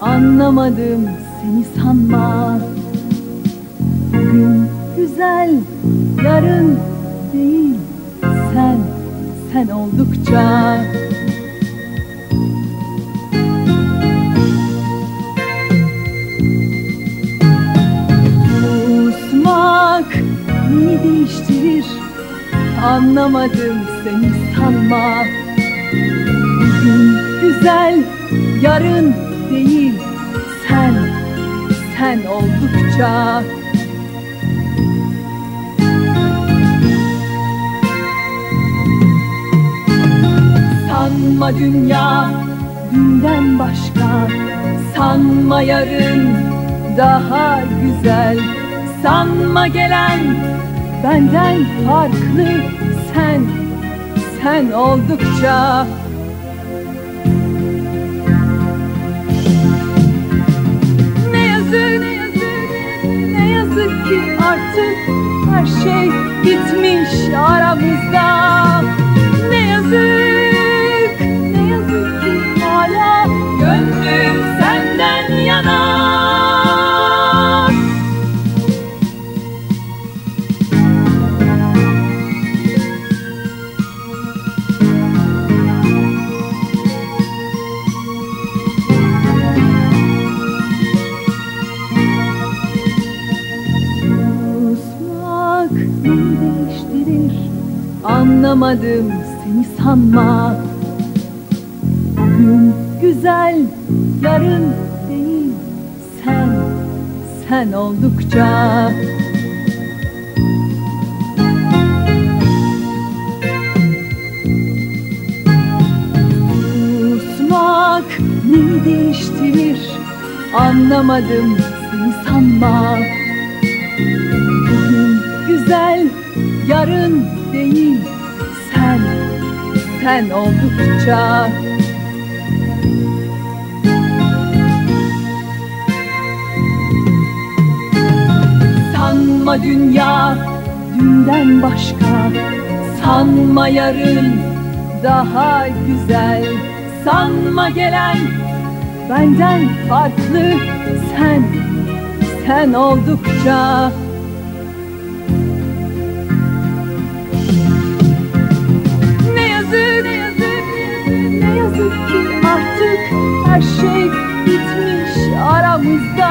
Anlamadım seni sanma. Bugün güzel, yarın değil. Sen oldukça. Susmak neyi değiştirir? Anlamadım seni sanma. Bugün güzel, yarın değil. Sen oldukça. Sanma dünya dünden başka, sanma yarın daha güzel, sanma gelen benden farklı. Sen oldukça. Ne yazık ki artık her şey bitmiş aramızda. Ne yazık ki hala gönlüm senden yana. Susmak beni değiştirir. Anlamadım seni sanma. Bugün güzel, yarın değil. Sen oldukça. Susmak neyi değiştirir? Anlamadım seni sanma. Bugün güzel, yarın değil. Sen oldukça. Sanma dünya dünden başka, sanma yarın daha güzel, sanma gelen benden farklı. Sen oldukça. Ne yazık ki artık her şey bitmiş aramızda.